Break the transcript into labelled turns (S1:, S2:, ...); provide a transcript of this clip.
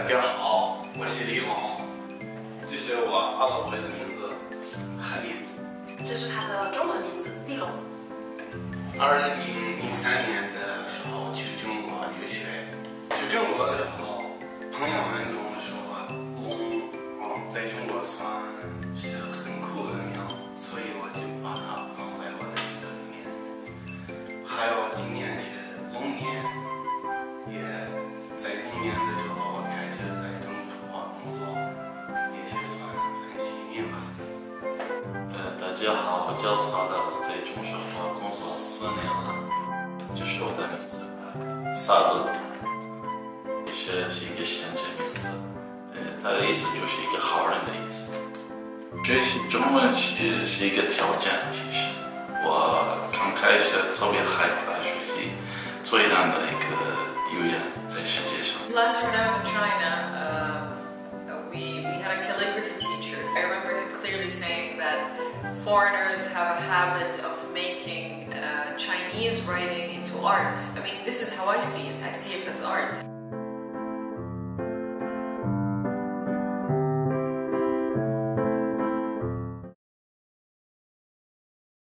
S1: 大家好，我是李龙，这是我阿拉伯的名字海林。
S2: 这是他的中文名字丽龙。
S1: 2013年的时候去中国留学，去中国的时候，朋友们跟我说，龙在中国算是很酷的鸟，所以我就把它放在我的名字里面。还有今年是龙年，也在龙年的时候开始在中国工作，也是算很幸运吧。
S3: 大家好，我叫萨勒，我在中石化工作4年了。这是我的名字，萨勒，也是一个先知名字。它的意思就是一个好人的意思。学习中文是一个挑战，其实我刚开始特别害怕学习最难的一个语言在世界上。
S4: Last year when I was in China, we had a calligraphy teacher. I remember him clearly saying that foreigners have a habit of making Chinese writing into art. I mean, this is how I see it. I see it as art.